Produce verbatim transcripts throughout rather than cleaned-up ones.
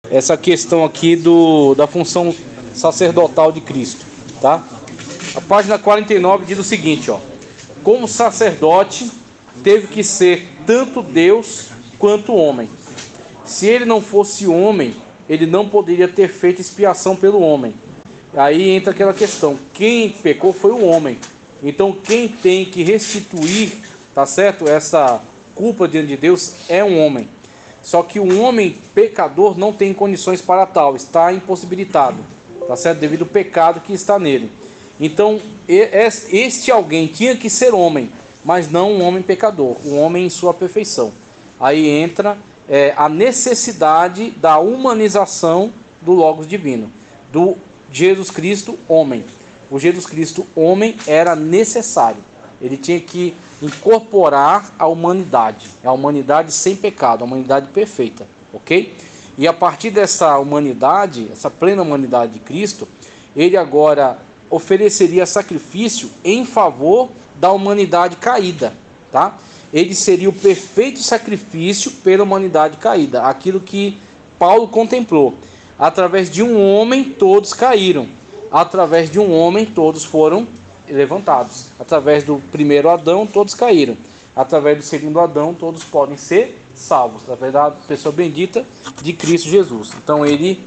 essa questão aqui do, da função sacerdotal de Cristo, tá? A página quarenta e nove diz o seguinte, ó: como sacerdote teve que ser tanto Deus quanto homem. Se ele não fosse homem, ele não poderia ter feito expiação pelo homem. Aí entra aquela questão: quem pecou foi o homem. Então quem tem que restituir, tá certo, essa culpa diante de Deus é um homem. Só que o homem pecador não tem condições para tal, está impossibilitado, tá certo, devido ao pecado que está nele. Então este alguém tinha que ser homem, mas não um homem pecador, um homem em sua perfeição. Aí entra é, a necessidade da humanização do Logos divino, do Jesus Cristo homem. O Jesus Cristo homem era necessário. Ele tinha que incorporar a humanidade, a humanidade sem pecado, a humanidade perfeita, ok? E a partir dessa humanidade, essa plena humanidade de Cristo, ele agora ofereceria sacrifício em favor da humanidade caída, tá? Ele seria o perfeito sacrifício pela humanidade caída, aquilo que Paulo contemplou. Através de um homem todos caíram, através de um homem todos foram levantados. Através do primeiro Adão todos caíram, através do segundo Adão todos podem ser salvos, através da pessoa bendita de Cristo Jesus. Então ele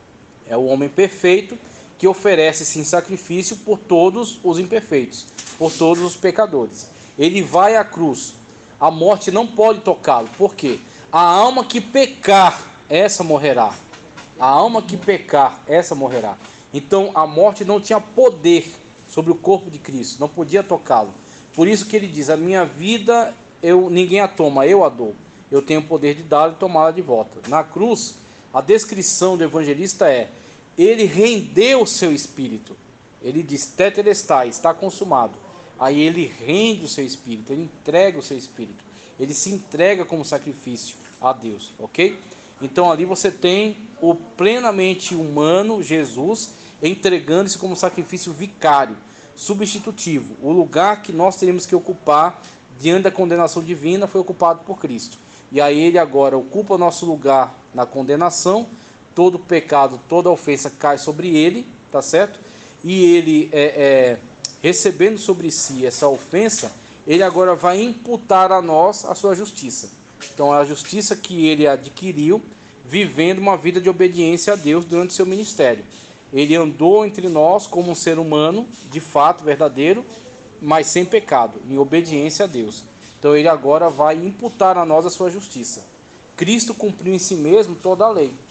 é o homem perfeito que oferece sim sacrifício por todos os imperfeitos, por todos os pecadores. Ele vai à cruz, a morte não pode tocá-lo. Por quê? A alma que pecar, essa morrerá. A alma que pecar, essa morrerá. Então a morte não tinha poder sobre o corpo de Cristo, não podia tocá-lo. Por isso que ele diz: a minha vida eu, ninguém a toma, eu a dou. Eu tenho o poder de dar e tomá-la de volta. Na cruz, a descrição do evangelista é: ele rendeu o seu espírito. Ele diz: tetelestai, está consumado. Aí ele rende o seu espírito, ele entrega o seu espírito. Ele se entrega como sacrifício a Deus, ok? Então ali você tem o plenamente humano Jesus entregando-se como sacrifício vicário, substitutivo. O lugar que nós teríamos que ocupar diante da condenação divina foi ocupado por Cristo. E aí ele agora ocupa o nosso lugar na condenação. Todo pecado, toda ofensa cai sobre ele, tá certo? E ele, é, é, recebendo sobre si essa ofensa, ele agora vai imputar a nós a sua justiça. Então a justiça que ele adquiriu vivendo uma vida de obediência a Deus durante o seu ministério. Ele andou entre nós como um ser humano, de fato, verdadeiro, mas sem pecado, em obediência a Deus. Então ele agora vai imputar a nós a sua justiça. Cristo cumpriu em si mesmo toda a lei.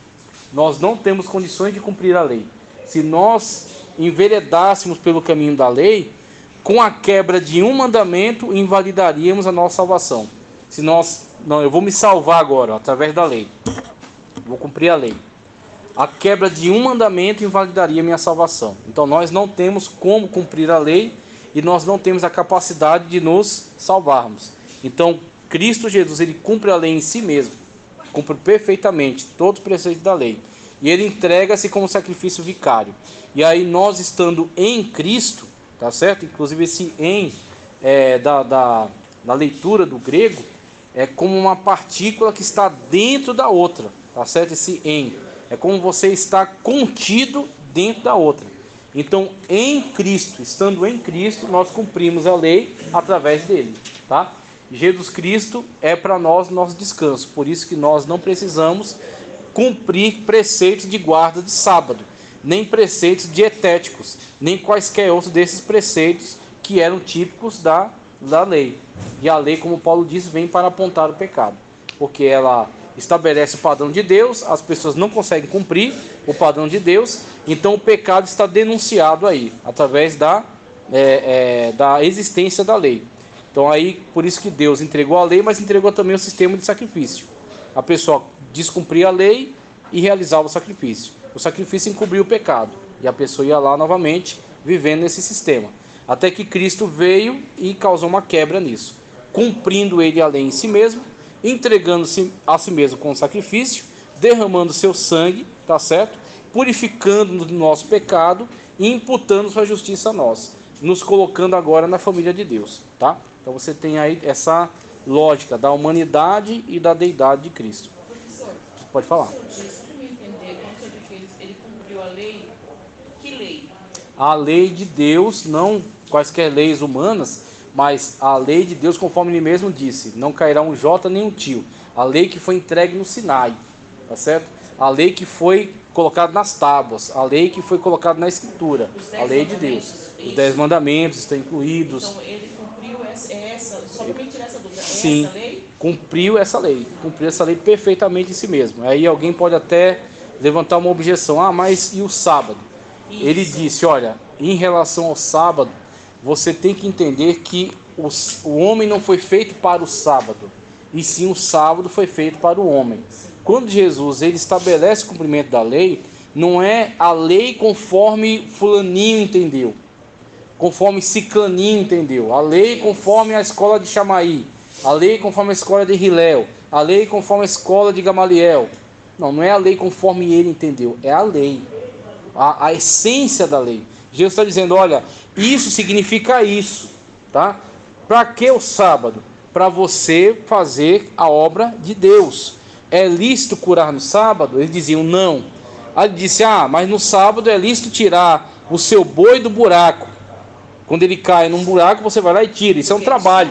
Nós não temos condições de cumprir a lei. Se nós enveredássemos pelo caminho da lei, com a quebra de um mandamento, invalidaríamos a nossa salvação. Se nós, não, eu vou me salvar agora, ó, através da lei. Vou cumprir a lei. A quebra de um mandamento invalidaria minha salvação. Então nós não temos como cumprir a lei e nós não temos a capacidade de nos salvarmos. Então Cristo Jesus, ele cumpre a lei em si mesmo, cumpre perfeitamente todos os preceitos da lei, e ele entrega-se como sacrifício vicário. E aí nós, estando em Cristo, tá certo? Inclusive esse em é, da, da, da leitura do grego é como uma partícula que está dentro da outra, tá certo? Esse em é como você está contido dentro da outra. Então, em Cristo, estando em Cristo, nós cumprimos a lei através dele, tá? Jesus Cristo é para nós nosso descanso. Por isso que nós não precisamos cumprir preceitos de guarda de sábado, nem preceitos dietéticos, nem quaisquer outros desses preceitos que eram típicos da, da lei. E a lei, como Paulo diz, vem para apontar o pecado, porque ela estabelece o padrão de Deus, as pessoas não conseguem cumprir o padrão de Deus, então o pecado está denunciado aí, através da, é, é, da existência da lei. Então aí, por isso que Deus entregou a lei, mas entregou também o sistema de sacrifício. A pessoa descumpria a lei e realizava o sacrifício. O sacrifício encobria o pecado, e a pessoa ia lá novamente, vivendo nesse sistema. Até que Cristo veio e causou uma quebra nisso, cumprindo ele a lei em si mesmo, entregando-se a si mesmo com sacrifício, derramando seu sangue, tá certo? Purificando o nosso pecado e imputando sua justiça a nós, nos colocando agora na família de Deus, tá? Então você tem aí essa lógica da humanidade e da deidade de Cristo. Pode falar. Esse cumpriu a lei? Que lei? A lei de Deus, não quaisquer leis humanas, mas a lei de Deus, conforme ele mesmo disse, não cairá um jota nem um tio. A lei que foi entregue no Sinai, tá certo? A lei que foi colocada nas tábuas, a lei que foi colocada na Escritura, a lei de Deus. Os dez mandamentos estão incluídos. Então ele cumpriu essa, essa só para me tirar essa dúvida, Sim, essa lei? cumpriu essa lei, cumpriu essa lei perfeitamente em si mesmo. Aí alguém pode até levantar uma objeção, ah, mas e o sábado? Isso. Ele disse, olha, em relação ao sábado, você tem que entender que os, o homem não foi feito para o sábado, e sim o sábado foi feito para o homem. Quando Jesus ele estabelece o cumprimento da lei, não é a lei conforme fulaninho entendeu, conforme ciclaninho entendeu, a lei conforme a escola de Chamaí, a lei conforme a escola de Hilel, a lei conforme a escola de Gamaliel. Não, não é a lei conforme ele entendeu, é a lei, a, a essência da lei. Jesus está dizendo, olha, isso significa isso, tá? Para que o sábado? Para você fazer a obra de Deus. É lícito curar no sábado? Eles diziam não. Aí ele disse, ah, mas no sábado é lícito tirar o seu boi do buraco. Quando ele cai num buraco, você vai lá e tira. Isso é um trabalho.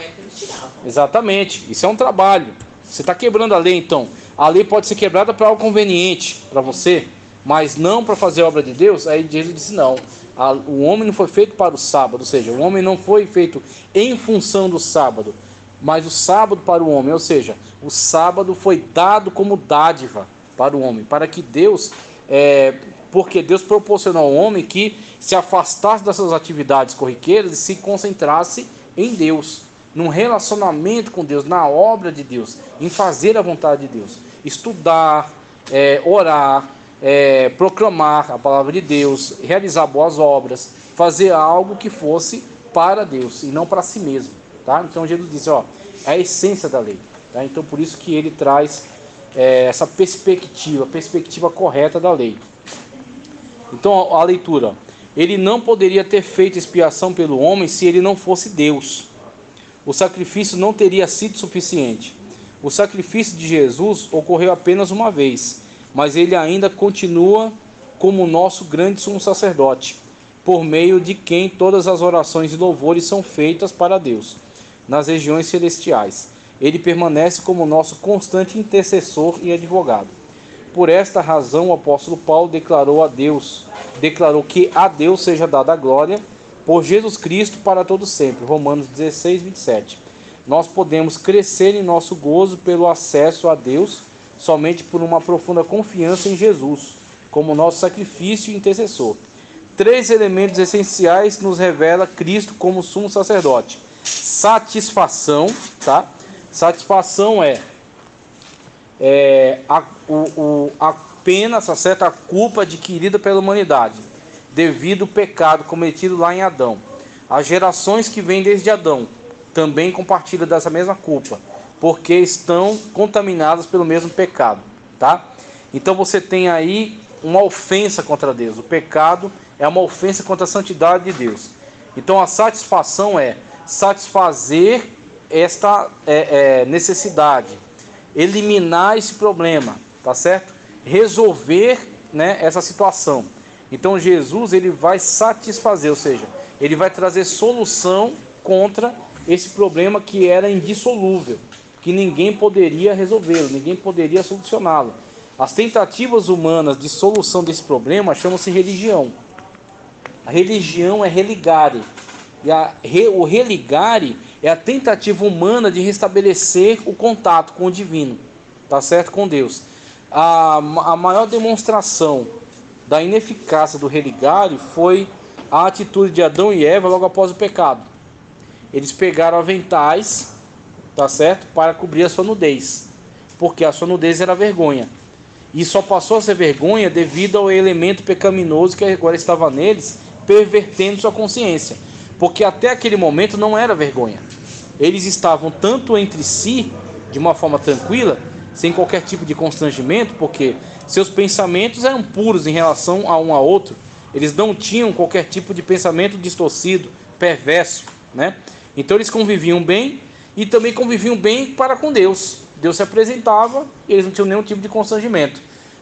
Exatamente, isso é um trabalho. Você está quebrando a lei, então. A lei pode ser quebrada para algo conveniente para você, mas não para fazer a obra de Deus. Aí Jesus disse não, a, o homem não foi feito para o sábado, ou seja, o homem não foi feito em função do sábado, mas o sábado para o homem, ou seja, o sábado foi dado como dádiva para o homem, para que Deus, é, porque Deus proporcionou ao homem que se afastasse das suas atividades corriqueiras e se concentrasse em Deus, num relacionamento com Deus, na obra de Deus, em fazer a vontade de Deus, estudar, é, orar, É, proclamar a palavra de Deus, realizar boas obras, fazer algo que fosse para Deus e não para si mesmo, tá? Então Jesus diz, ó, é a essência da lei, tá? Então por isso que ele traz é, essa perspectiva, a perspectiva correta da lei. Então a, a leitura, ele não poderia ter feito expiação pelo homem se ele não fosse Deus. O sacrifício não teria sido suficiente. O sacrifício de Jesus ocorreu apenas uma vez, mas ele ainda continua como nosso grande sumo sacerdote, por meio de quem todas as orações e louvores são feitas para Deus, nas regiões celestiais. Ele permanece como nosso constante intercessor e advogado. Por esta razão, o apóstolo Paulo declarou a Deus, declarou que a Deus seja dada a glória por Jesus Cristo para todo sempre. Romanos dezesseis, vinte e sete. Nós podemos crescer em nosso gozo pelo acesso a Deus somente por uma profunda confiança em Jesus, como nosso sacrifício e intercessor. Três elementos essenciais nos revela Cristo como sumo sacerdote. Satisfação, tá? Satisfação é, é a, o, o, a pena, tá certo? A culpa adquirida pela humanidade, devido ao pecado cometido lá em Adão. As gerações que vêm desde Adão também compartilham dessa mesma culpa, porque estão contaminadas pelo mesmo pecado, tá? Então você tem aí uma ofensa contra Deus. O pecado é uma ofensa contra a santidade de Deus. Então a satisfação é satisfazer esta é, é, necessidade, eliminar esse problema, tá certo? Resolver, né, essa situação. Então Jesus ele vai satisfazer, ou seja, ele vai trazer solução contra esse problema que era indissolúvel, que ninguém poderia resolvê-lo, ninguém poderia solucioná-lo. As tentativas humanas de solução desse problema chamam-se religião. A religião é religare. E a, o religare é a tentativa humana de restabelecer o contato com o divino, tá certo? Com Deus. A, a maior demonstração da ineficácia do religare foi a atitude de Adão e Eva logo após o pecado. Eles pegaram aventais, tá certo? Para cobrir a sua nudez, porque a sua nudez era vergonha, e só passou a ser vergonha devido ao elemento pecaminoso que agora estava neles, pervertendo sua consciência, porque até aquele momento não era vergonha. Eles estavam tanto entre si, de uma forma tranquila, sem qualquer tipo de constrangimento, porque seus pensamentos eram puros em relação a um a outro, eles não tinham qualquer tipo de pensamento distorcido, perverso, né? Então eles conviviam bem, e também conviviam bem para com Deus. Deus se apresentava e eles não tinham nenhum tipo de constrangimento.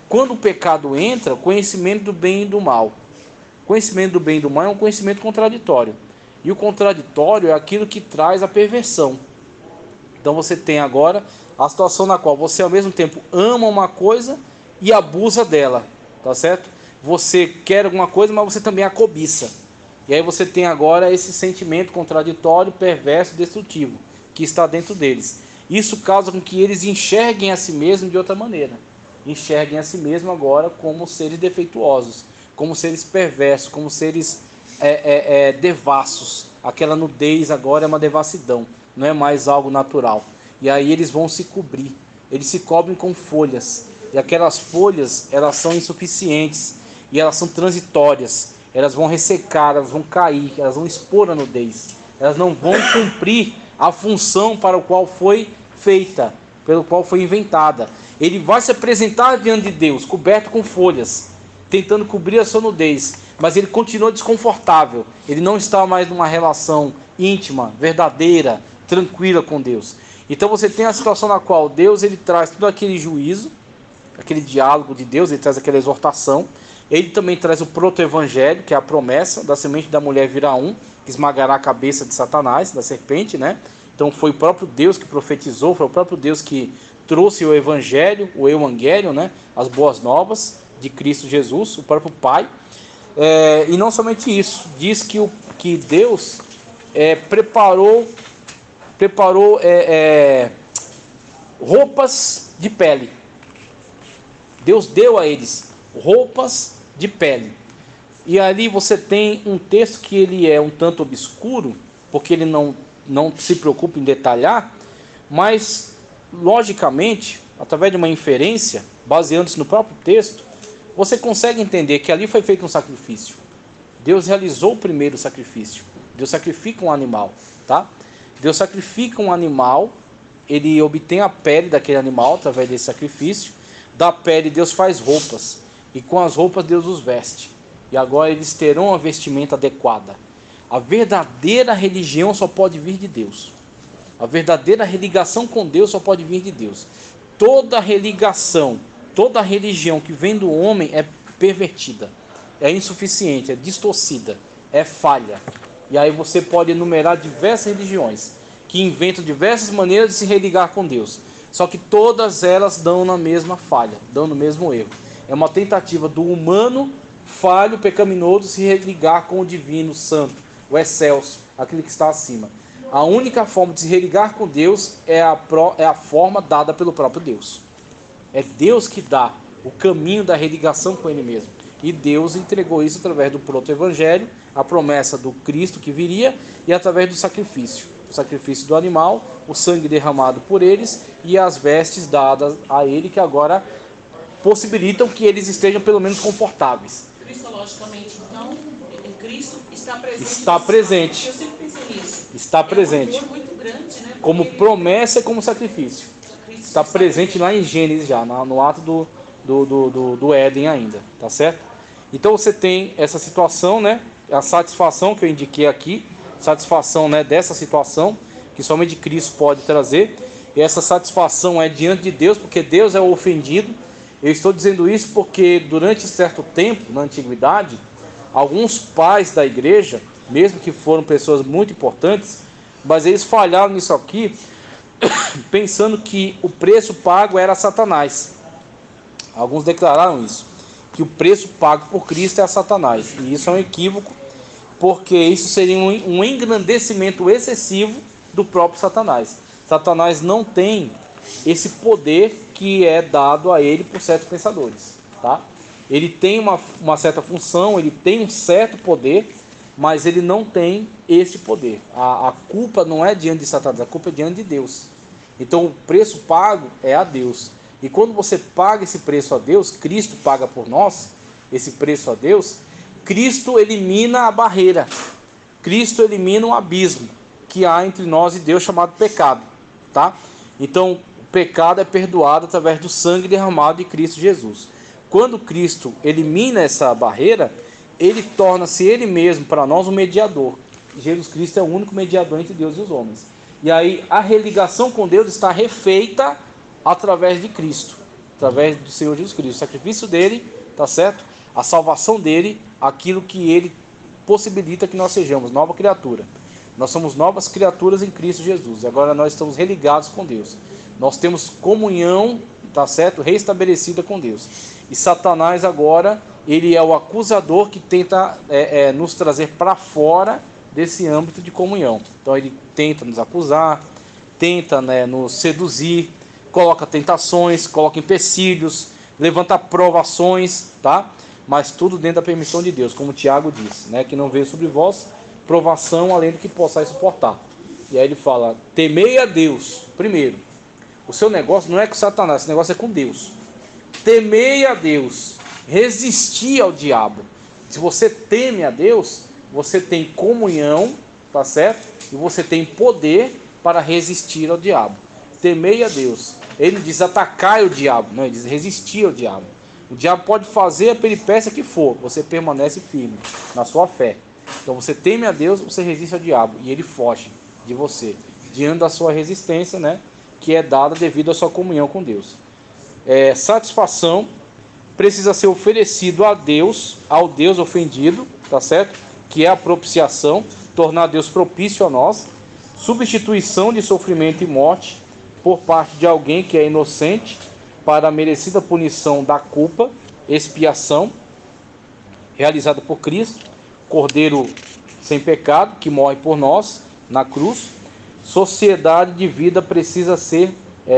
Quando o pecado entra, o conhecimento do bem e do mal. O conhecimento do bem e do mal é um conhecimento contraditório. E o contraditório é aquilo que traz a perversão. Então você tem agora a situação na qual você ao mesmo tempo ama uma coisa e abusa dela, tá certo? Você quer alguma coisa, mas você também a cobiça. E aí você tem agora esse sentimento contraditório, perverso, destrutivo, que está dentro deles. Isso causa com que eles enxerguem a si mesmos de outra maneira. Enxerguem a si mesmos agora como seres defeituosos, como seres perversos, como seres é, é, é, devassos. Aquela nudez agora é uma devassidão, não é mais algo natural. E aí eles vão se cobrir, eles se cobrem com folhas. E aquelas folhas, elas são insuficientes e elas são transitórias. Elas vão ressecar, elas vão cair, elas vão expor a nudez. Elas não vão cumprir a função para o qual foi feita, pelo qual foi inventada. Ele vai se apresentar diante de Deus, coberto com folhas, tentando cobrir a sua nudez, mas ele continua desconfortável. Ele não está mais numa relação íntima, verdadeira, tranquila com Deus. Então você tem a situação na qual Deus ele traz todo aquele juízo, aquele diálogo de Deus, ele traz aquela exortação. Ele também traz o proto-evangelho, que é a promessa da semente da mulher virá um, que esmagará a cabeça de Satanás, da serpente, né? Então foi o próprio Deus que profetizou, foi o próprio Deus que trouxe o evangelho, o evangelion, né? As boas novas de Cristo Jesus, o próprio Pai. É, e não somente isso, diz que, o, que Deus é, preparou, preparou é, é, roupas de pele. Deus deu a eles roupas de pele. E ali você tem um texto que ele é um tanto obscuro, porque ele não, não se preocupa em detalhar, mas logicamente, através de uma inferência, baseando-se no próprio texto, você consegue entender que ali foi feito um sacrifício. Deus realizou o primeiro sacrifício. Deus sacrifica um animal, tá? Deus sacrifica um animal, ele obtém a pele daquele animal através desse sacrifício. Da pele Deus faz roupas, e com as roupas Deus os veste. E agora eles terão a vestimenta adequada. A verdadeira religião só pode vir de Deus. A verdadeira religação com Deus só pode vir de Deus. Toda religação, toda religião que vem do homem é pervertida, é insuficiente, é distorcida, é falha. E aí você pode enumerar diversas religiões que inventam diversas maneiras de se religar com Deus. Só que todas elas dão na mesma falha, dão no mesmo erro. É uma tentativa do humano falho, pecaminoso, se religar com o divino, santo, o excelso, aquele que está acima. A única forma de se religar com Deus é a, pro, é a forma dada pelo próprio Deus. É Deus que dá o caminho da religação com Ele mesmo. E Deus entregou isso através do proto-evangelho, a promessa do Cristo que viria, e através do sacrifício. O sacrifício do animal, o sangue derramado por eles e as vestes dadas a Ele, que agora possibilitam que eles estejam pelo menos confortáveis. Cristologicamente, então, Cristo está presente. Está presente. Eu sempre pensei nisso. Está presente. É um amor muito grande, né? Como Porque promessa e como sacrifício. Cristo Está presente lá em Gênesis já, no ato do, do, do, do, do Éden ainda, tá certo? Então você tem essa situação, né? A satisfação que eu indiquei aqui, satisfação, né, dessa situação, que somente Cristo pode trazer. E essa satisfação é diante de Deus, porque Deus é o ofendido. Eu estou dizendo isso porque durante certo tempo, na antiguidade, alguns pais da igreja, mesmo que foram pessoas muito importantes, mas eles falharam nisso aqui, pensando que o preço pago era Satanás. Alguns declararam isso, que o preço pago por Cristo é a Satanás. E isso é um equívoco, porque isso seria um engrandecimento excessivo do próprio Satanás. Satanás não tem esse poder que é dado a ele por certos pensadores, tá? Ele tem uma, uma certa função, ele tem um certo poder, mas ele não tem esse poder. A, a culpa não é diante de Satanás, a culpa é diante de Deus. Então o preço pago é a Deus. E quando você paga esse preço a Deus, Cristo paga por nós esse preço a Deus, Cristo elimina a barreira, Cristo elimina o abismo que há entre nós e Deus, chamado pecado, tá? Então o pecado é perdoado através do sangue derramado de Cristo Jesus. Quando Cristo elimina essa barreira, ele torna-se ele mesmo para nós um mediador. Jesus Cristo é o único mediador entre Deus e os homens. E aí a religação com Deus está refeita através de Cristo. através do Senhor Jesus Cristo, o sacrifício dele, tá certo? A salvação dele, aquilo que ele possibilita que nós sejamos, nova criatura. Nós somos novas criaturas em Cristo Jesus, e agora nós estamos religados com Deus. Nós temos comunhão, tá certo? Restabelecida com Deus. E Satanás agora, ele é o acusador que tenta é, é, nos trazer para fora desse âmbito de comunhão. Então ele tenta nos acusar, tenta, né, nos seduzir, coloca tentações, coloca empecilhos, levanta provações, tá? Mas tudo dentro da permissão de Deus, como Tiago disse, né? Que não veio sobre vós provação além do que possais suportar. E aí ele fala, temei a Deus. Primeiro, o seu negócio não é com Satanás, esse negócio é com Deus. Temei a Deus, resisti ao diabo. Se você teme a Deus, você tem comunhão, tá certo? E você tem poder para resistir ao diabo. Temei a Deus. Ele diz atacai o diabo, não, ele diz resistir ao diabo. O diabo pode fazer a peripécia que for, você permanece firme na sua fé. Então você teme a Deus, você resiste ao diabo e ele foge de você, diante da sua resistência, né, que é dada devido à sua comunhão com Deus. É, satisfação precisa ser oferecido a Deus, ao Deus ofendido, tá certo? Que é a propiciação, tornar Deus propício a nós. Substituição de sofrimento e morte por parte de alguém que é inocente para a merecida punição da culpa, expiação realizada por Cristo, Cordeiro sem pecado, que morre por nós na cruz. Sociedade de vida precisa ser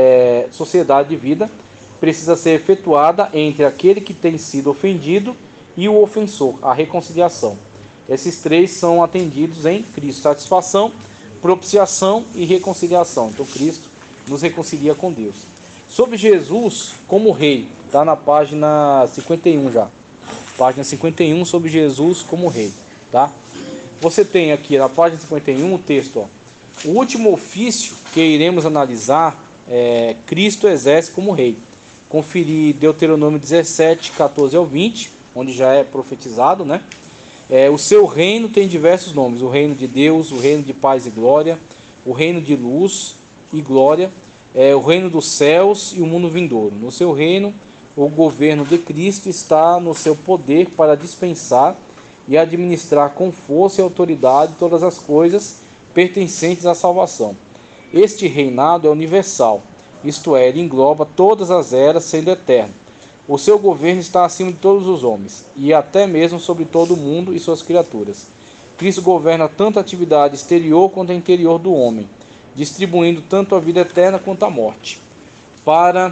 é, sociedade de vida precisa ser efetuada entre aquele que tem sido ofendido e o ofensor, a reconciliação. Esses três são atendidos em Cristo: satisfação, propiciação e reconciliação. Então Cristo nos reconcilia com Deus. Sobre Jesus como rei, está na página cinquenta e um já. Página cinquenta e um, sobre Jesus como rei, tá? Você tem aqui na página cinquenta e um o texto, ó. O último ofício que iremos analisar é Cristo exerce como rei. Conferir Deuteronômio dezessete, catorze ao vinte, onde já é profetizado, né? É, o seu reino tem diversos nomes: o reino de Deus, o reino de paz e glória, o reino de luz e glória, é, o reino dos céus e o mundo vindouro. No seu reino, o governo de Cristo está no seu poder para dispensar e administrar com força e autoridade todas as coisas pertencentes à salvação. Este reinado é universal, isto é, ele engloba todas as eras, sendo eterno. O seu governo está acima de todos os homens, e até mesmo sobre todo o mundo e suas criaturas. Cristo governa tanto a atividade exterior quanto a interior do homem, distribuindo tanto a vida eterna quanto a morte. Para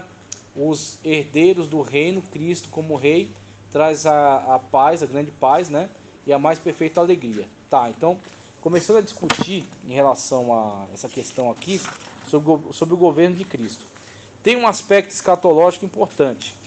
os herdeiros do reino, Cristo como rei traz a, a paz, a grande paz, né? E a mais perfeita alegria. Tá, então, começando a discutir em relação a essa questão aqui, sobre o, sobre o governo de Cristo. Tem um aspecto escatológico importante.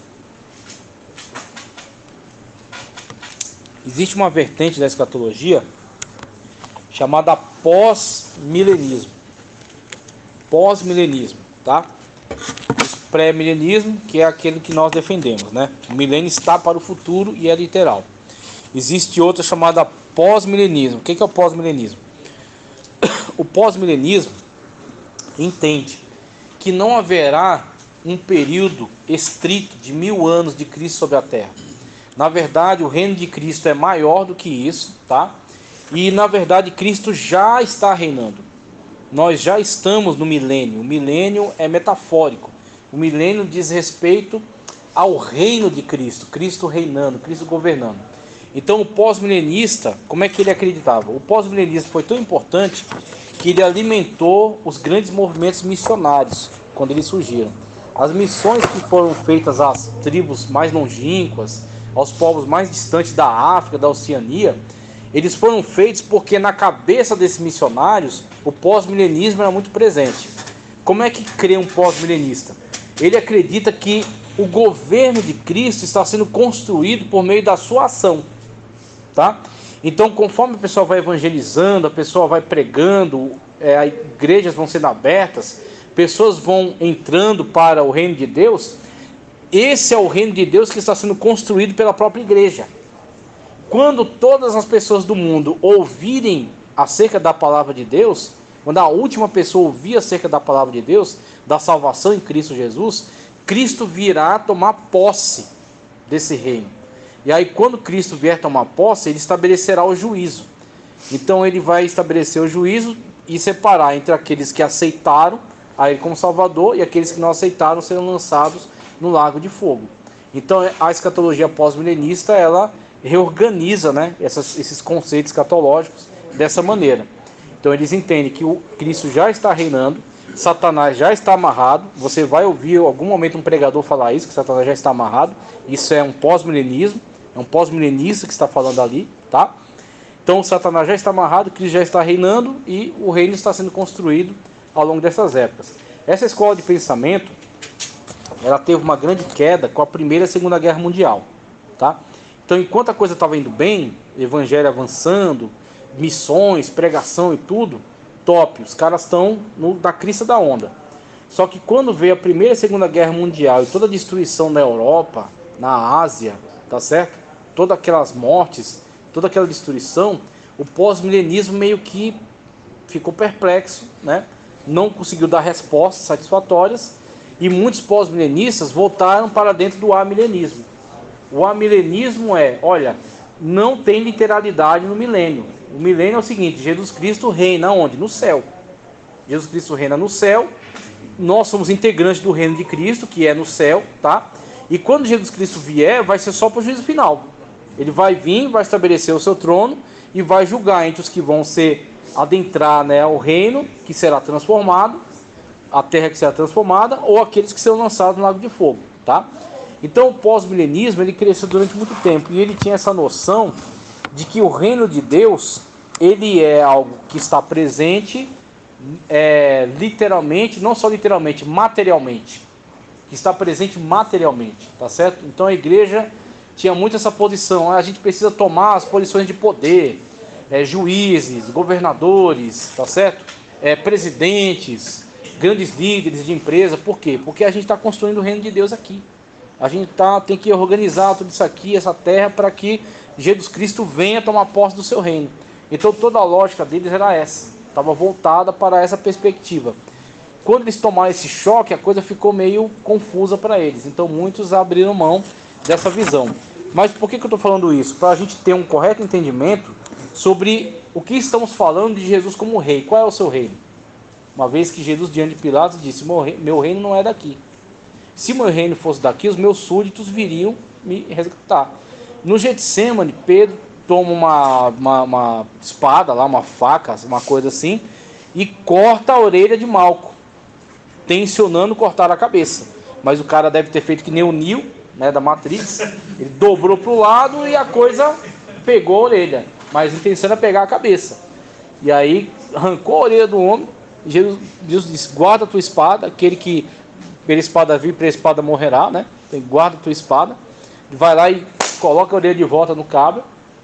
Existe uma vertente da escatologia chamada pós-milenismo. Pós-milenismo, tá? Pré-milenismo, que é aquele que nós defendemos, né? O milênio está para o futuro e é literal. Existe outra chamada pós-milenismo. O que é o pós-milenismo? O pós-milenismo entende que não haverá um período estrito de mil anos de Cristo sobre a Terra. Na verdade, o reino de Cristo é maior do que isso, tá? E na verdade, Cristo já está reinando. Nós já estamos no milênio. O milênio é metafórico. O milênio diz respeito ao reino de Cristo, Cristo reinando, Cristo governando. Então o pós-milenista, como é que ele acreditava? O pós-milenista foi tão importante que ele alimentou os grandes movimentos missionários quando eles surgiram. As missões que foram feitas às tribos mais longínquas, aos povos mais distantes da África, da Oceania, eles foram feitos porque na cabeça desses missionários o pós-milenismo era muito presente. Como é que crê um pós-milenista? Ele acredita que o governo de Cristo está sendo construído por meio da sua ação, tá? Então, conforme a pessoa vai evangelizando, a pessoa vai pregando, é, igrejas vão sendo abertas, pessoas vão entrando para o reino de Deus, esse é o reino de Deus que está sendo construído pela própria igreja. Quando todas as pessoas do mundo ouvirem acerca da palavra de Deus, quando a última pessoa ouvir acerca da palavra de Deus, da salvação em Cristo Jesus, Cristo virá tomar posse desse reino. E aí, quando Cristo vier tomar posse, ele estabelecerá o juízo. Então, ele vai estabelecer o juízo e separar entre aqueles que aceitaram a ele como Salvador e aqueles que não aceitaram serão lançados no lago de fogo. Então, a escatologia pós-milenista, ela reorganiza, né, essas, esses conceitos escatológicos dessa maneira. Então, eles entendem que o Cristo já está reinando, Satanás já está amarrado. Você vai ouvir em algum momento um pregador falar isso, que Satanás já está amarrado. Isso é um pós-milenismo, é um pós-milenista que está falando ali, tá? Então, Satanás já está amarrado, Cristo já está reinando e o reino está sendo construído ao longo dessas épocas. Essa escola de pensamento, ela teve uma grande queda com a Primeira e a Segunda Guerra Mundial, tá? Então, enquanto a coisa estava indo bem, evangelho avançando, missões, pregação e tudo, top, os caras estão na crista da onda. Só que quando veio a Primeira e a Segunda Guerra Mundial e toda a destruição na Europa, na Ásia, tá certo? Todas aquelas mortes, toda aquela destruição, o pós-milenismo meio que ficou perplexo, né? Não conseguiu dar respostas satisfatórias e muitos pós-milenistas voltaram para dentro do amilenismo. O amilenismo é, olha, não tem literalidade no milênio. O milênio é o seguinte: Jesus Cristo reina onde? No céu. Jesus Cristo reina no céu, nós somos integrantes do reino de Cristo, que é no céu, tá? E quando Jesus Cristo vier, vai ser só para o juízo final. Ele vai vir, vai estabelecer o seu trono e vai julgar entre os que vão ser adentrar, né, o reino, que será transformado, a terra que será transformada, ou aqueles que serão lançados no lago de fogo, tá? Então o pós-milenismo, ele cresceu durante muito tempo e ele tinha essa noção de que o reino de Deus, ele é algo que está presente, é, literalmente, não só literalmente, materialmente, que está presente materialmente, tá certo? Então a igreja tinha muito essa posição: a gente precisa tomar as posições de poder, é, juízes, governadores, tá certo? É, presidentes, grandes líderes de empresa. Por quê? Porque a gente está construindo o reino de Deus aqui. A gente tá, tem que organizar tudo isso aqui, essa terra, para que Jesus Cristo venha tomar posse do seu reino. Então toda a lógica deles era essa, estava voltada para essa perspectiva. Quando eles tomaram esse choque, a coisa ficou meio confusa para eles. Então muitos abriram mão dessa visão. Mas por que, que eu estou falando isso? Para a gente ter um correto entendimento sobre o que estamos falando de Jesus como rei. Qual é o seu reino? Uma vez que Jesus, diante de Pilatos, disse: meu reino não é daqui. Se meu reino fosse daqui, os meus súditos viriam me resgatar. No Getsêmani, Pedro toma uma, uma, uma espada, lá, uma faca, uma coisa assim, e corta a orelha de Malco, tensionando cortar a cabeça. Mas o cara deve ter feito que nem o Neo, né, da Matrix. Ele dobrou para o lado e a coisa pegou a orelha, mas a intenção era pegar a cabeça. E aí arrancou a orelha do homem. Jesus, Deus disse: guarda a tua espada, aquele que pela espada vir, pela espada morrerá, né? Então, guarda a tua espada. Vai lá e coloca a orelha de volta no cabo,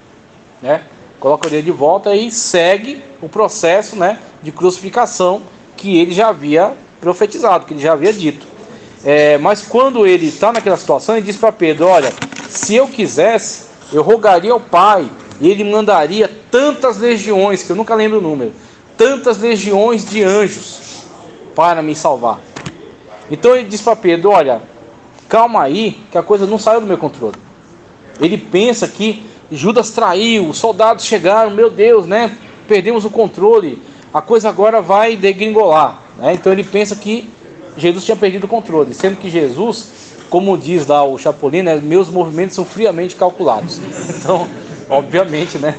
né? Coloca a orelha de volta e segue o processo, né, de crucificação que ele já havia profetizado, que ele já havia dito. É, mas quando ele está naquela situação, ele diz para Pedro: olha, se eu quisesse, eu rogaria ao Pai e ele mandaria tantas legiões, que eu nunca lembro o número, tantas legiões de anjos para me salvar. Então ele diz para Pedro: olha, calma aí, que a coisa não saiu do meu controle. Ele pensa que Judas traiu, os soldados chegaram, meu Deus, né? Perdemos o controle, a coisa agora vai degringolar, né? Então ele pensa que Jesus tinha perdido o controle, sendo que Jesus, como diz lá o Chapolin, né, meus movimentos são friamente calculados. Então, obviamente, né?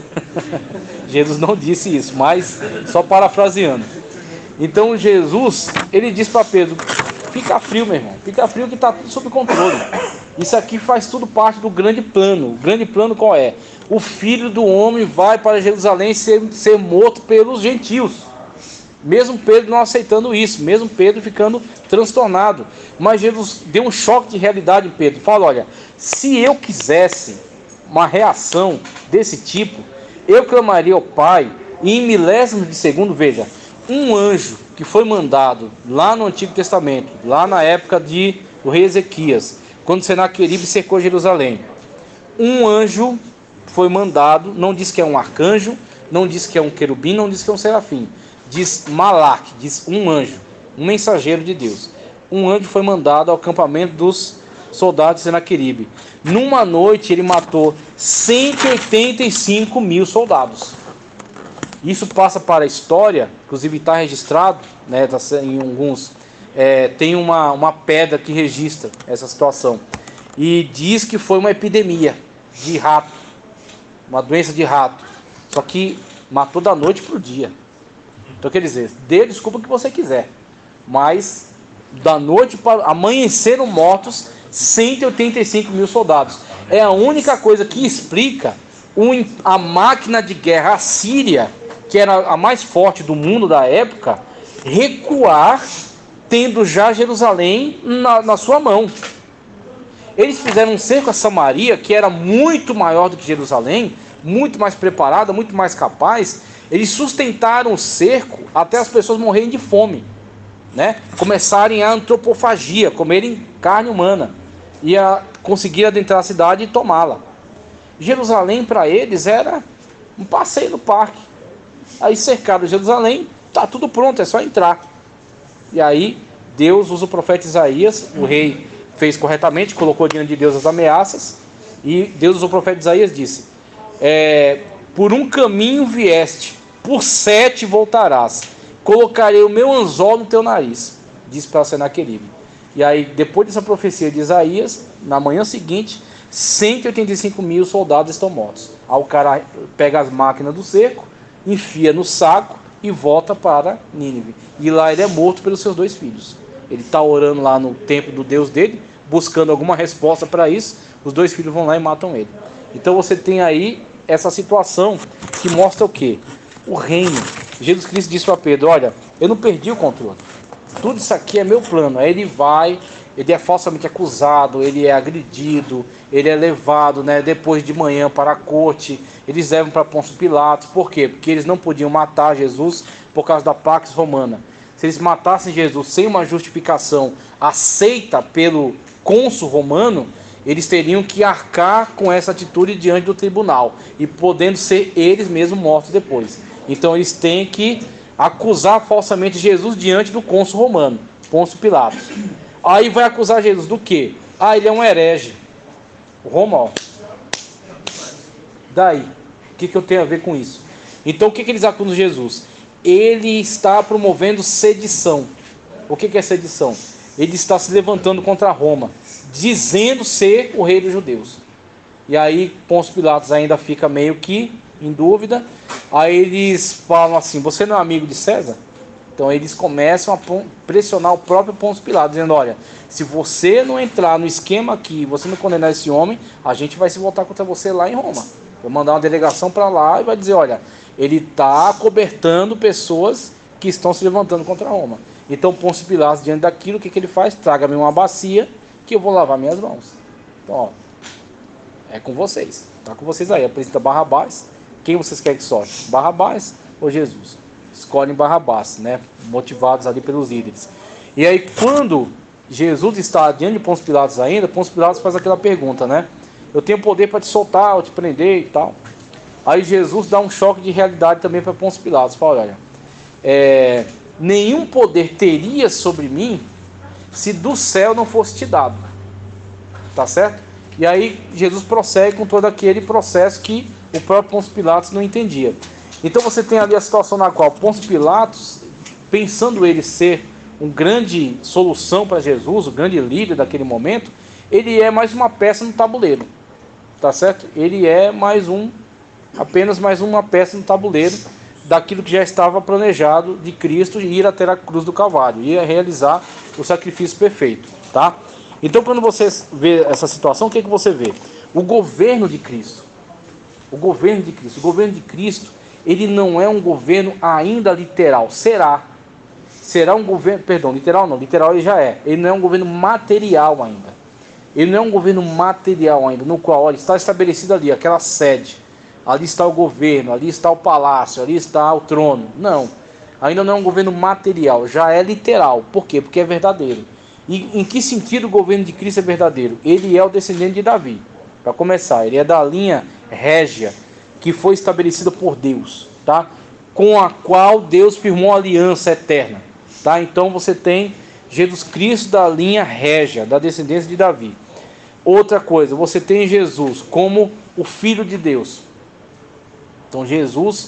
Jesus não disse isso, mas só parafraseando. Então Jesus, ele diz para Pedro: fica frio, meu irmão, fica frio que está tudo sob controle. Isso aqui faz tudo parte do grande plano. O grande plano qual é? O Filho do Homem vai para Jerusalém ser, ser morto pelos gentios. Mesmo Pedro não aceitando isso, mesmo Pedro ficando transtornado. Mas Jesus deu um choque de realidade em Pedro. Fala: olha, se eu quisesse uma reação desse tipo, eu clamaria ao Pai, e em milésimos de segundo, veja, um anjo que foi mandado lá no Antigo Testamento, lá na época de, do rei Ezequias, quando Senaqueribe cercou Jerusalém, um anjo foi mandado, não diz que é um arcanjo, não diz que é um querubim, não diz que é um serafim, diz Malaque, diz um anjo, um mensageiro de Deus. um anjo foi mandado ao acampamento dos soldados de Senaqueribe. Numa noite ele matou cento e oitenta e cinco mil soldados. Isso passa para a história, inclusive está registrado, né, tá em alguns, é, tem uma, uma pedra que registra essa situação. E diz que foi uma epidemia de rato, uma doença de rato. Só que matou da noite para o dia. Então quer dizer, dê desculpa o que você quiser, mas da noite para amanheceram mortos cento e oitenta e cinco mil soldados. É a única coisa que explica um, a máquina de guerra assíria, que era a mais forte do mundo da época, recuar, tendo já Jerusalém na, na sua mão. Eles fizeram um cerco a Samaria, que era muito maior do que Jerusalém, muito mais preparada, muito mais capaz. Eles sustentaram o cerco até as pessoas morrerem de fome, né? Começarem a antropofagia, comerem carne humana, e a conseguir adentrar a cidade e tomá-la. Jerusalém para eles era um passeio no parque. Aí cercaram Jerusalém, tá tudo pronto, é só entrar. E aí Deus usa o profeta Isaías, o rei fez corretamente, colocou diante de Deus as ameaças, e Deus usou o profeta Isaías e disse: é, por um caminho vieste, por sete voltarás, colocarei o meu anzol no teu nariz, disse para Senaqueribe. E aí, depois dessa profecia de Isaías, na manhã seguinte, cento e oitenta e cinco mil soldados estão mortos. Aí o cara pega as máquinas do cerco, enfia no saco e volta para Nínive. E lá ele é morto pelos seus dois filhos. Ele está orando lá no templo do Deus dele, buscando alguma resposta para isso. Os dois filhos vão lá e matam ele. Então você tem aí essa situação que mostra o quê? O reino. Jesus Cristo disse para Pedro: olha, eu não perdi o controle. Tudo isso aqui é meu plano. Aí ele vai, ele é falsamente acusado, ele é agredido, ele é levado, né, depois de manhã para a corte. Eles levam para Pôncio Pilatos. Por quê? Porque eles não podiam matar Jesus por causa da Pax Romana. Se eles matassem Jesus sem uma justificação aceita pelo cônsul romano, eles teriam que arcar com essa atitude diante do tribunal, e podendo ser eles mesmos mortos depois. Então eles têm que acusar falsamente Jesus diante do cônsul romano, Pôncio Pilatos. Aí vai acusar Jesus do quê? Ah, ele é um herege. Roma, ó. Daí, o que, que eu tenho a ver com isso? Então o que, que eles acusam Jesus? Ele está promovendo sedição. O que, que é sedição? Ele está se levantando contra Roma, dizendo ser o rei dos judeus. E aí Pôncio Pilatos ainda fica meio que em dúvida. Aí eles falam assim: você não é amigo de César? Então eles começam a pressionar o próprio Pôncio Pilatos, dizendo: olha, se você não entrar no esquema aqui, você não condenar esse homem, a gente vai se voltar contra você lá em Roma. Vou mandar uma delegação para lá e vai dizer: olha, ele está cobertando pessoas que estão se levantando contra Roma. Então Pôncio Pilatos, diante daquilo, o que, que ele faz? Traga-me uma bacia que eu vou lavar minhas mãos. Então, ó, é com vocês. Está com vocês aí. Apresenta Barrabás. Quem vocês querem que solte? Barrabás ou Jesus? Escolhem Barrabás, né? Motivados ali pelos líderes. E aí, quando Jesus está diante de Pôncio Pilatos ainda, Pôncio Pilatos faz aquela pergunta, né? Eu tenho poder para te soltar, ou te prender e tal. Aí Jesus dá um choque de realidade também para Pôncio Pilatos. Fala: olha, é, nenhum poder teria sobre mim se do céu não fosse te dado. Tá certo? E aí Jesus prossegue com todo aquele processo que o próprio Pôncio Pilatos não entendia. Então você tem ali a situação na qual Pôncio Pilatos, pensando ele ser um grande solução para Jesus, o grande líder daquele momento, ele é mais uma peça no tabuleiro. Tá certo? Ele é mais um, apenas mais uma peça no tabuleiro daquilo que já estava planejado de Cristo ir até a cruz do Calvário, ir a realizar o sacrifício perfeito, tá? Então, quando você vê essa situação, o que é que você vê? O governo de Cristo. O governo de Cristo. O governo de Cristo, ele não é um governo ainda literal. Será. Será um governo, perdão, literal não, literal ele já é. Ele não é um governo material ainda. Ele não é um governo material ainda, no qual, olha, está estabelecido ali aquela sede. Ali está o governo, ali está o palácio, ali está o trono. Não, ainda não é um governo material, já é literal. Por quê? Porque é verdadeiro. E em que sentido o governo de Cristo é verdadeiro? Ele é o descendente de Davi, para começar. Ele é da linha régia, que foi estabelecida por Deus, tá? Com a qual Deus firmou uma aliança eterna, tá? Então você tem Jesus Cristo da linha régia, da descendência de Davi. Outra coisa, você tem Jesus como o Filho de Deus. Então Jesus,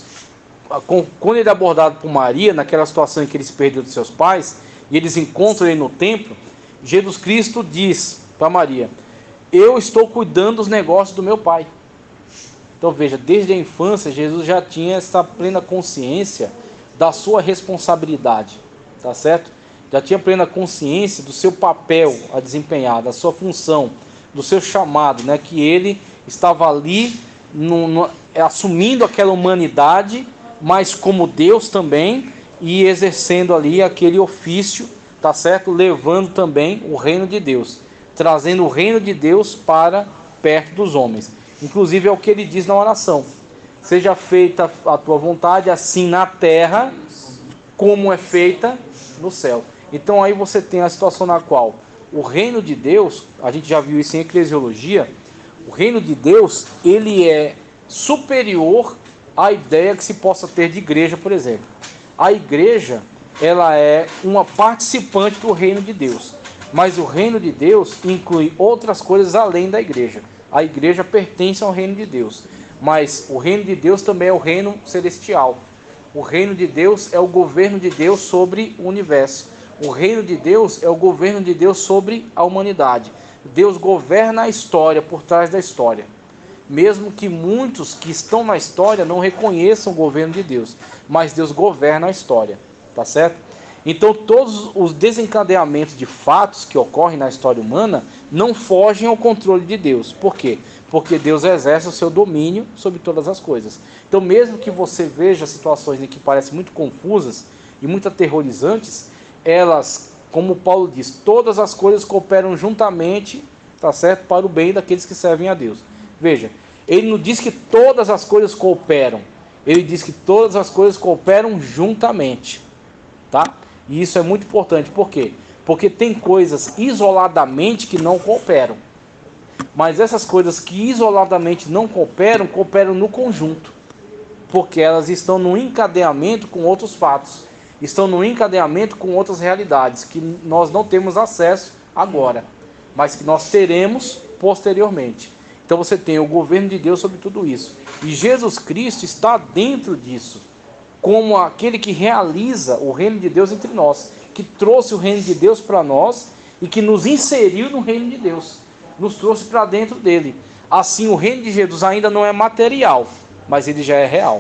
quando ele é abordado por Maria, naquela situação em que ele se perdeu dos seus pais, e eles encontram ele no templo, Jesus Cristo diz para Maria: eu estou cuidando dos negócios do meu pai. Então veja, desde a infância Jesus já tinha essa plena consciência da sua responsabilidade, tá certo? Já tinha plena consciência do seu papel a desempenhar, da sua função, do seu chamado, né? Que ele estava ali no, no, assumindo aquela humanidade, mas como Deus também, e exercendo ali aquele ofício, tá certo? Levando também o reino de Deus, trazendo o reino de Deus para perto dos homens. Inclusive é o que ele diz na oração: seja feita a tua vontade, assim na terra como é feita no céu. Então aí você tem a situação na qual o reino de Deus, a gente já viu isso em eclesiologia, o reino de Deus, ele é superior à ideia que se possa ter de igreja, por exemplo. A igreja, ela é uma participante do reino de Deus, mas o reino de Deus inclui outras coisas além da igreja. A igreja pertence ao reino de Deus, mas o reino de Deus também é o reino celestial. O reino de Deus é o governo de Deus sobre o universo. O reino de Deus é o governo de Deus sobre a humanidade. Deus governa a história por trás da história. Mesmo que muitos que estão na história não reconheçam o governo de Deus, mas Deus governa a história, tá certo? Então todos os desencadeamentos de fatos que ocorrem na história humana não fogem ao controle de Deus. Por quê? Porque Deus exerce o seu domínio sobre todas as coisas. Então mesmo que você veja situações que parecem muito confusas e muito aterrorizantes, elas, como Paulo diz, todas as coisas cooperam juntamente, tá certo? Para o bem daqueles que servem a Deus. Veja, ele não diz que todas as coisas cooperam, ele diz que todas as coisas cooperam juntamente, tá? E isso é muito importante. Por quê? Porque tem coisas isoladamente que não cooperam, mas essas coisas que isoladamente não cooperam, cooperam no conjunto, porque elas estão no encadeamento com outros fatos, estão no encadeamento com outras realidades que nós não temos acesso agora, mas que nós teremos posteriormente. Então você tem o governo de Deus sobre tudo isso, e Jesus Cristo está dentro disso, como aquele que realiza o reino de Deus entre nós, que trouxe o reino de Deus para nós e que nos inseriu no reino de Deus, nos trouxe para dentro dele. Assim, o reino de Jesus ainda não é material, mas ele já é real.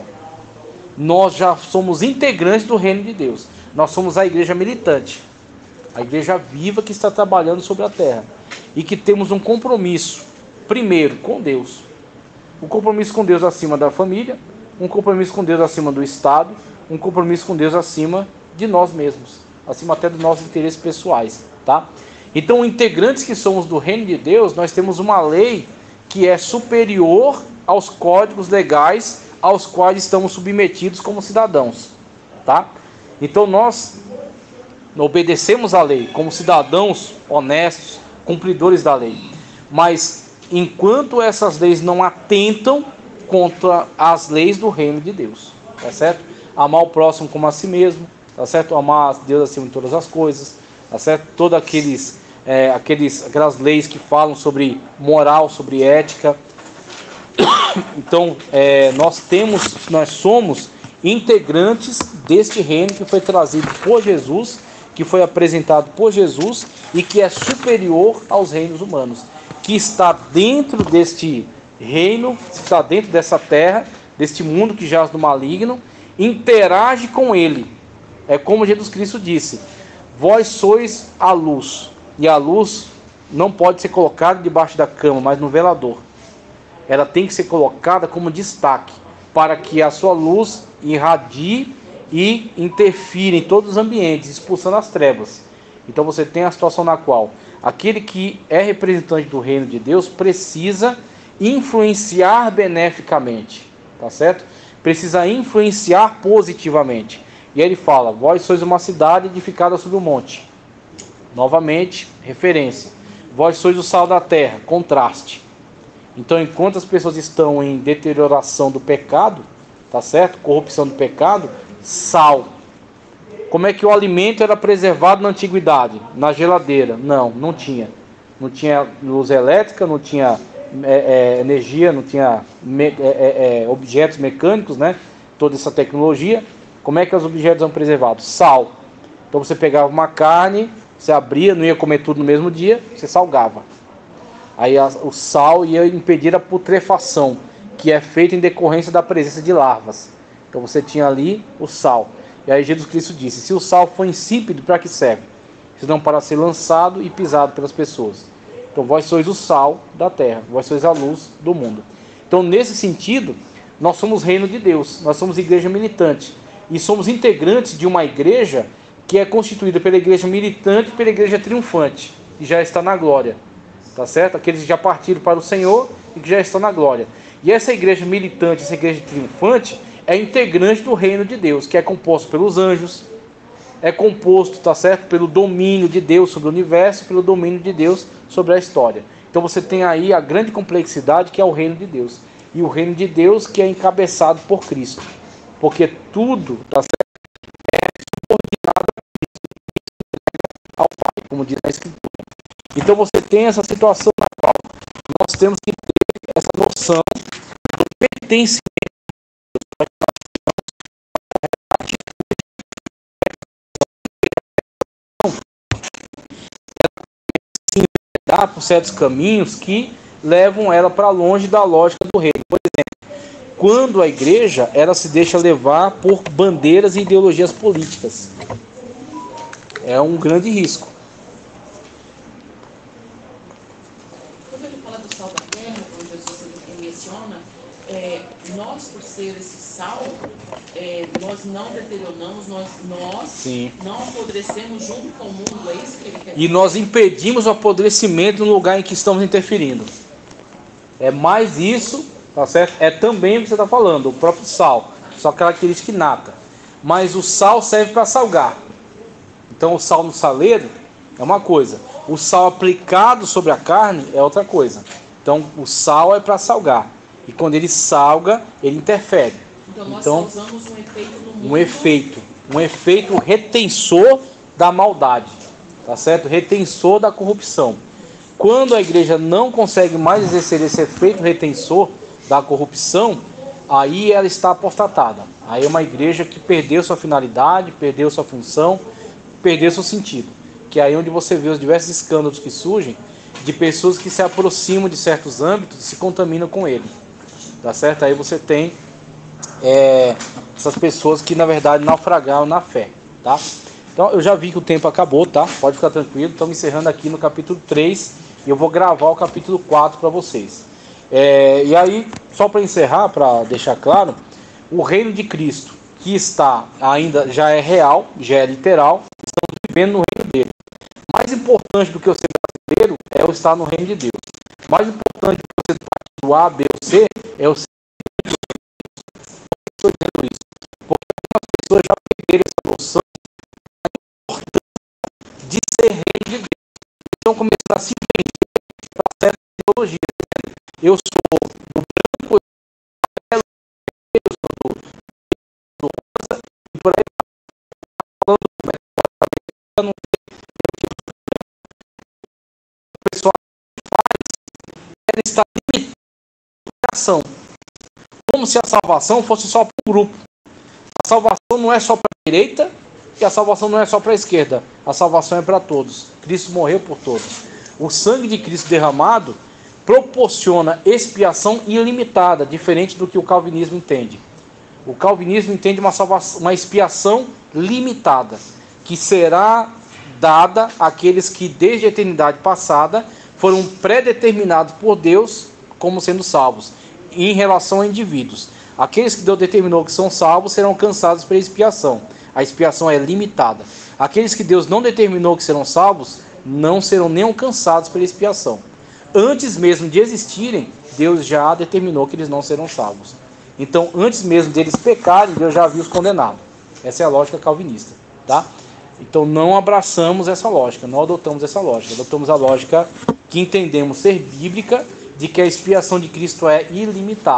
Nós já somos integrantes do reino de Deus. Nós somos a igreja militante, a igreja viva que está trabalhando sobre a terra, e que temos um compromisso, primeiro, com Deus. Um compromisso com Deus acima da família, um compromisso com Deus acima do Estado, um compromisso com Deus acima de nós mesmos, acima até dos nossos interesses pessoais, tá? Então, integrantes que somos do reino de Deus, nós temos uma lei que é superior aos códigos legais aos quais estamos submetidos como cidadãos, tá? Então nós obedecemos à lei como cidadãos honestos, cumpridores da lei, mas enquanto essas leis não atentam contra as leis do reino de Deus, tá certo? Amar o próximo como a si mesmo, tá certo? Amar a Deus acima de todas as coisas, tá certo? Todos aqueles, é, aqueles, aquelas leis que falam sobre moral, sobre ética. Então, é, nós temos, nós somos integrantes deste reino que foi trazido por Jesus, que foi apresentado por Jesus e que é superior aos reinos humanos, que está dentro deste reino, está dentro dessa terra, deste mundo que jaz do maligno, interage com ele. É como Jesus Cristo disse: vós sois a luz, e a luz não pode ser colocada debaixo da cama, mas no velador. Ela tem que ser colocada como destaque, para que a sua luz irradie e interfira em todos os ambientes, expulsando as trevas. Então você tem a situação na qual aquele que é representante do reino de Deus precisa influenciar beneficamente, tá certo? Precisa influenciar positivamente. E aí ele fala: vós sois uma cidade edificada sobre o monte. Novamente, referência. Vós sois o sal da terra, contraste. Então, enquanto as pessoas estão em deterioração do pecado, tá certo? Corrupção do pecado, sal. Como é que o alimento era preservado na antiguidade? Na geladeira? Não, não tinha. Não tinha luz elétrica, não tinha é, é, energia, não tinha me, é, é, objetos mecânicos, né? Toda essa tecnologia. Como é que os objetos são preservados? Sal. Então você pegava uma carne, você abria, não ia comer tudo no mesmo dia, você salgava. Aí a, o sal ia impedir a putrefação, que é feita em decorrência da presença de larvas. Então você tinha ali o sal. E aí Jesus Cristo disse: se o sal for insípido, para que serve? Senão para ser lançado e pisado pelas pessoas. Então vós sois o sal da terra, vós sois a luz do mundo. Então nesse sentido, nós somos reino de Deus, nós somos igreja militante. E somos integrantes de uma igreja que é constituída pela igreja militante e pela igreja triunfante, que já está na glória. Tá certo? Aqueles que já partiram para o Senhor e que já estão na glória. E essa igreja militante, essa igreja triunfante, é integrante do reino de Deus, que é composto pelos anjos, é composto, tá certo, pelo domínio de Deus sobre o universo, pelo domínio de Deus sobre a história. Então você tem aí a grande complexidade que é o reino de Deus. E o reino de Deus que é encabeçado por Cristo. Porque tudo, tá certo, é subordinado ao Pai, como diz a Escritura. Então você tem essa situação na qual nós temos que ter essa noção do pertencimento por certos caminhos que levam ela para longe da lógica do reino. Por exemplo, quando a igreja ela se deixa levar por bandeiras e ideologias políticas, é um grande risco. Quando ele fala do sal da terra, como Jesus menciona, é, nós, por ser esse sal, é, nós não deterioramos, nós, nós Sim. não apodrecemos junto com o mundo, é isso que ele quer dizer? E nós impedimos o apodrecimento no lugar em que estamos interferindo. É mais isso, tá certo? É também o que você está falando, o próprio sal, só característica inata. Mas o sal serve para salgar. Então o sal no saleiro é uma coisa, o sal aplicado sobre a carne é outra coisa. Então o sal é para salgar. E quando ele salga, ele interfere. Então nós então, causamos um efeito no mundo. Um efeito, um efeito retensor da maldade, tá certo? Retensor da corrupção. Quando a igreja não consegue mais exercer esse efeito retensor da corrupção, aí ela está apostatada. Aí é uma igreja que perdeu sua finalidade, perdeu sua função, perdeu seu sentido. Que é aí onde você vê os diversos escândalos que surgem de pessoas que se aproximam de certos âmbitos e se contaminam com ele. Tá certo? Aí você tem é, essas pessoas que na verdade naufragaram na fé, tá? Então eu já vi que o tempo acabou, tá? Pode ficar tranquilo. Estamos encerrando aqui no capítulo três e eu vou gravar o capítulo quatro para vocês. É, e aí, só para encerrar, para deixar claro, o reino de Cristo que está ainda já é real, já é literal, estamos vivendo no reino dele. Mais importante do que eu ser brasileiro é eu estar no reino de Deus. Mais importante do que eu ser do A, B ou C é eu ser estou dizendo isso, porque algumas pessoas já perderam essa noção da importância de ser reino de Deus. Estão começando a se vender para certas ideologias. Eu sou do branco, eu sou do, do rosa, e por aí falando como é que não tem o pessoal faz, ela está limitando a ação. Como se a salvação fosse só para um grupo. A salvação não é só para a direita e a salvação não é só para a esquerda. A salvação é para todos. Cristo morreu por todos. O sangue de Cristo derramado proporciona expiação ilimitada, diferente do que o calvinismo entende. O calvinismo entende uma, salvação, uma expiação limitada, que será dada àqueles que desde a eternidade passada foram predeterminados por Deus como sendo salvos. Em relação a indivíduos, aqueles que Deus determinou que são salvos serão alcançados pela expiação. A expiação é limitada. Aqueles que Deus não determinou que serão salvos não serão nem alcançados pela expiação. Antes mesmo de existirem, Deus já determinou que eles não serão salvos. Então, antes mesmo deles pecarem, Deus já havia os condenado. Essa é a lógica calvinista, tá? Então não abraçamos essa lógica, não adotamos essa lógica. Adotamos a lógica que entendemos ser bíblica, de que a expiação de Cristo é ilimitada.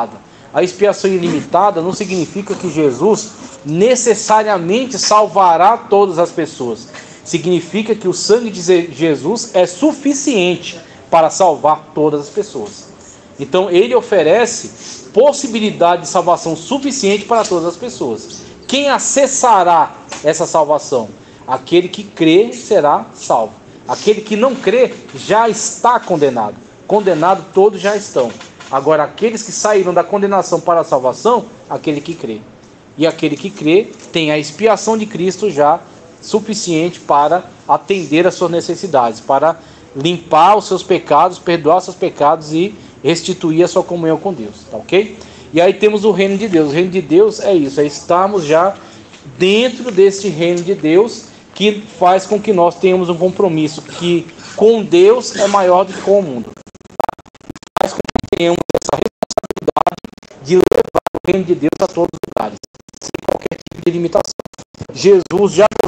A expiação ilimitada não significa que Jesus necessariamente salvará todas as pessoas. Significa que o sangue de Jesus é suficiente para salvar todas as pessoas. Então ele oferece possibilidade de salvação suficiente para todas as pessoas. Quem acessará essa salvação? Aquele que crê será salvo. Aquele que não crê já está condenado. Condenado todos já estão. Agora aqueles que saíram da condenação para a salvação, aquele que crê. E aquele que crê tem a expiação de Cristo já suficiente para atender às suas necessidades, para limpar os seus pecados, perdoar os seus pecados e restituir a sua comunhão com Deus, tá ok? E aí temos o reino de Deus. O reino de Deus é isso, é estarmos já dentro deste reino de Deus, que faz com que nós tenhamos um compromisso que com Deus é maior do que com o mundo. Faz com que tenhamos essa responsabilidade de levar o reino de Deus a todos os lugares, sem qualquer tipo de limitação. Jesus já